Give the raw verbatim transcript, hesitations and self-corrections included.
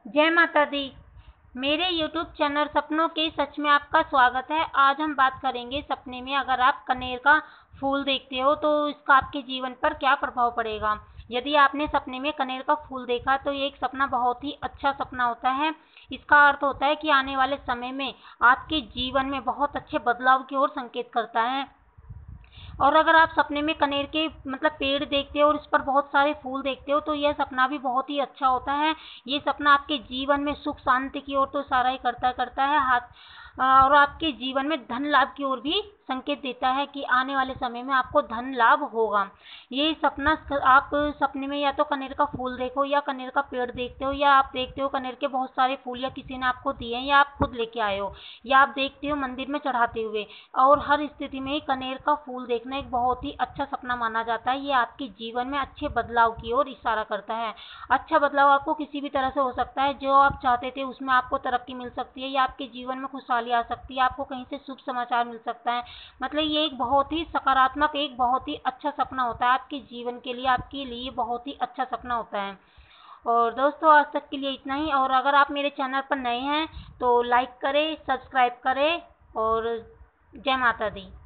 जय माता दी। मेरे यूट्यूब चैनल सपनों के सच में आपका स्वागत है। आज हम बात करेंगे सपने में अगर आप कनेर का फूल देखते हो तो इसका आपके जीवन पर क्या प्रभाव पड़ेगा। यदि आपने सपने में कनेर का फूल देखा तो ये एक सपना बहुत ही अच्छा सपना होता है। इसका अर्थ होता है कि आने वाले समय में आपके जीवन में बहुत अच्छे बदलाव की ओर संकेत करता है। और अगर आप सपने में कनेर के मतलब पेड़ देखते हो और इस पर बहुत सारे फूल देखते हो तो यह सपना भी बहुत ही अच्छा होता है। ये सपना आपके जीवन में सुख शांति की ओर तो इशारा ही करता करता है हाथ और आपके जीवन में धन लाभ की ओर भी संकेत देता है कि आने वाले समय में आपको धन लाभ होगा। ये सपना आप सपने में या तो कनेर का फूल देखो या कनेर का पेड़ देखते हो या आप देखते हो कनेर के बहुत सारे फूल या किसी ने आपको दिए हैं या आप खुद लेके आए हो या आप देखते हो मंदिर में चढ़ाते हुए। और हर स्थिति में कनेर का फूल देखना एक बहुत ही अच्छा सपना माना जाता है। ये आपके जीवन में अच्छे बदलाव की ओर इशारा करता है। अच्छा बदलाव आपको किसी भी तरह से हो सकता है। जो आप चाहते थे उसमें आपको तरक्की मिल सकती है या आपके जीवन में खुशहाली आ सकती है। आपको कहीं से शुभ समाचार मिल सकता है। मतलब ये एक बहुत ही सकारात्मक एक बहुत ही अच्छा सपना होता है आपके जीवन के लिए, आपके लिए बहुत ही अच्छा सपना होता है। और दोस्तों आज तक के लिए इतना ही। और अगर आप मेरे चैनल पर नए हैं तो लाइक करें, सब्सक्राइब करें और जय माता दी।